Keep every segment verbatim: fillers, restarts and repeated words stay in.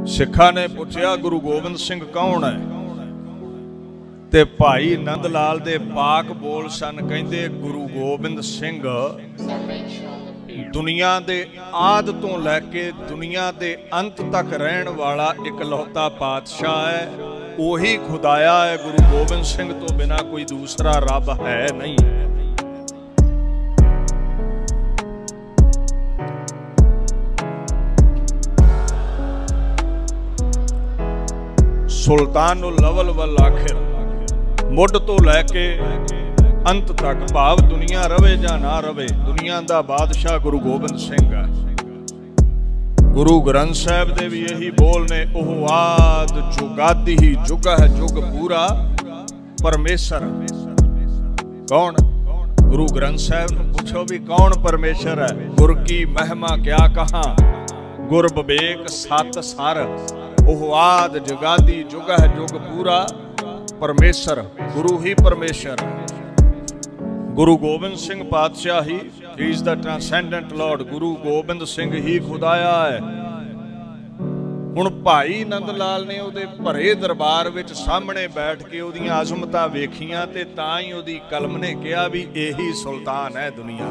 सिखा ने पुछया गुरु गोबिंद सिंह कौन है? ते भाई नंद लाल दे पाक बोल सन, कहंदे गुरु गोबिंद सिंह दुनिया दे आद तो लैके दुनिया दे अंत तक रहन वाला इकलौता पातशाह है। ओही खुदाया है। गुरु गोबिंद सिंह तो बिना कोई दूसरा रब है नहीं। सुल्तानुल अवल वल आखिर, मुढ़ तो लैके अंत तक, भाव दुनिया रवे या ना रवे, दुनिया दा बादशाह गुरु गोबिंद सिंह है। गुरु ग्रंथ साहब दे भी यही बोल ने, ओह आद जुगादी ही जुग है जुग पूरा परमेश्वर। कौन? गुरु ग्रंथ साहब ने पूछो भी कौन परमेश्वर है? गुर की महिमा क्या कहा, गुर विवेक सत सर, ओह आद जुगादी जुग है जुग पूरा परमेश्वर। गुरु ही परमेश्वर। गुरु Gobind Singh Patshah he is the transcendent lord. Guru Gobind Singh ही खुदाया है। हुण भाई नंद लाल ने उहदे भरे दरबार विच सामने बैठ के उहदियां अज़मतां वेखियां ते तां ही उहदी कलम ने कहा भी यही सुल्तान है दुनिया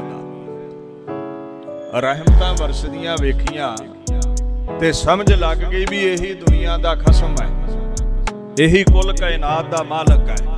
दा। रहमतां वरसदियां वेखियां ते समझ लग गई भी यही दुनिया दा खसम है, यही कुल कायनात दा मालक है।